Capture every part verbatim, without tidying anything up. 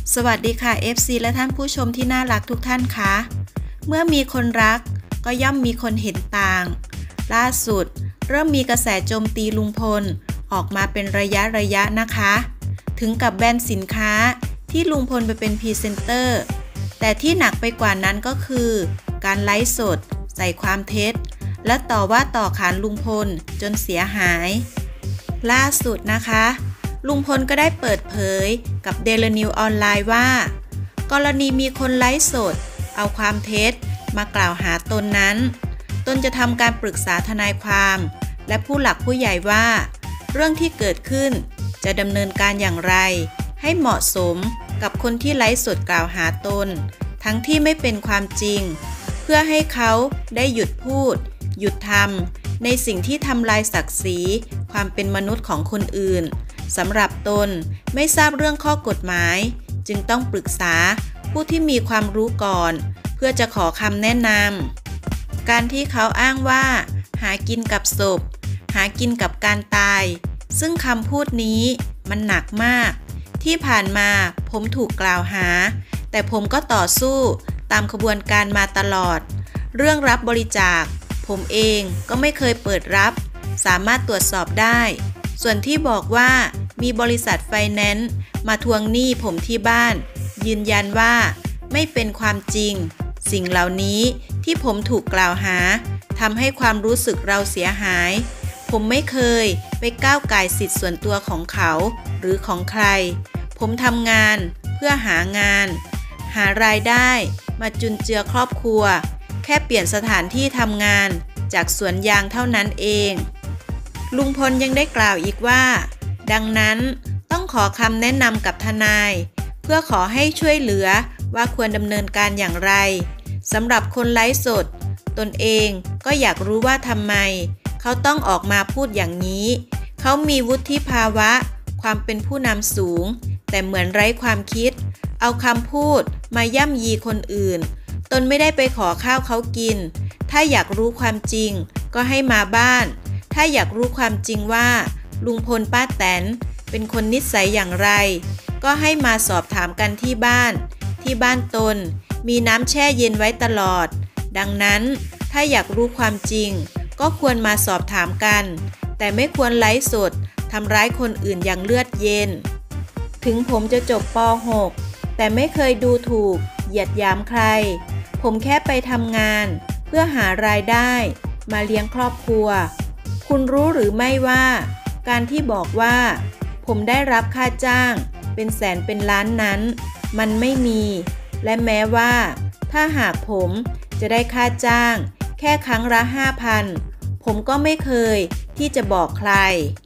สวัสดีค่ะ เอฟ ซี และท่านผู้ชมที่น่ารักทุกท่านคะเมื่อมีคนรักก็ย่อมมีคนเห็นต่างล่าสุดเริ่มมีกระแสโจมตีลุงพลออกมาเป็นระยะระยะนะคะถึงกับแบนสินค้าที่ลุงพลไปเป็นพรีเซนเตอร์แต่ที่หนักไปกว่านั้นก็คือการไลฟ์สดใส่ความเท็จและต่อว่าต่อขานลุงพลจนเสียหายล่าสุดนะคะลุงพลก็ได้เปิดเผยกับเดลินิวออนไลน์ว่ากรณีมีคนไลฟ์สดเอาความเท็จมากล่าวหาตนนั้นตนจะทำการปรึกษาทนายความและผู้หลักผู้ใหญ่ว่าเรื่องที่เกิดขึ้นจะดำเนินการอย่างไรให้เหมาะสมกับคนที่ไลฟ์สดกล่าวหาตนทั้งที่ไม่เป็นความจริงเพื่อให้เขาได้หยุดพูดหยุดทำในสิ่งที่ทำลายศักดิ์ศรีความเป็นมนุษย์ของคนอื่นสำหรับตนไม่ทราบเรื่องข้อกฎหมายจึงต้องปรึกษาผู้ที่มีความรู้ก่อนเพื่อจะขอคำแนะนำการที่เขาอ้างว่าหากินกับศพหากินกับการตายซึ่งคำพูดนี้มันหนักมากที่ผ่านมาผมถูกกล่าวหาแต่ผมก็ต่อสู้ตามขบวนการมาตลอดเรื่องรับบริจาคผมเองก็ไม่เคยเปิดรับสามารถตรวจสอบได้ส่วนที่บอกว่ามีบริษัทไฟแนนซ์มาทวงหนี้ผมที่บ้านยืนยันว่าไม่เป็นความจริงสิ่งเหล่านี้ที่ผมถูกกล่าวหาทำให้ความรู้สึกเราเสียหายผมไม่เคยไปก้าวก่ายสิทธิส่วนตัวของเขาหรือของใครผมทำงานเพื่อหางานหารายได้มาจุนเจือครอบครัวแค่เปลี่ยนสถานที่ทำงานจากสวนยางเท่านั้นเองลุงพลยังได้กล่าวอีกว่าดังนั้นต้องขอคำแนะนำกับทนายเพื่อขอให้ช่วยเหลือว่าควรดำเนินการอย่างไรสำหรับคนไลฟ์สดตนเองก็อยากรู้ว่าทำไมเขาต้องออกมาพูดอย่างนี้เขามีวุฒิภาวะความเป็นผู้นำสูงแต่เหมือนไร้ความคิดเอาคำพูดมาย่ำยีคนอื่นตนไม่ได้ไปขอข้าวเขากินถ้าอยากรู้ความจริงก็ให้มาบ้านถ้าอยากรู้ความจริงว่าลุงพลป้าแตนเป็นคนนิสัยอย่างไรก็ให้มาสอบถามกันที่บ้านที่บ้านตนมีน้ำแช่เย็นไว้ตลอดดังนั้นถ้าอยากรู้ความจริงก็ควรมาสอบถามกันแต่ไม่ควรไลฟ์สดทำร้ายคนอื่นอย่างเลือดเย็นถึงผมจะจบป หก แต่ไม่เคยดูถูกเหยียดหยามใครผมแค่ไปทำงานเพื่อหารายได้มาเลี้ยงครอบครัวคุณรู้หรือไม่ว่าการที่บอกว่าผมได้รับค่าจ้างเป็นแสนเป็นล้านนั้นมันไม่มีและแม้ว่าถ้าหากผมจะได้ค่าจ้างแค่ครั้งละ ห้าพัน ผมก็ไม่เคยที่จะบอกใคร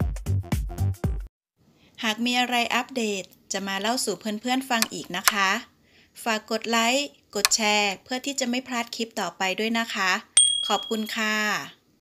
หากมีอะไรอัปเดตจะมาเล่าสู่เพื่อนๆฟังอีกนะคะฝากกดไลค์กดแชร์เพื่อที่จะไม่พลาดคลิปต่อไปด้วยนะคะขอบคุณค่ะ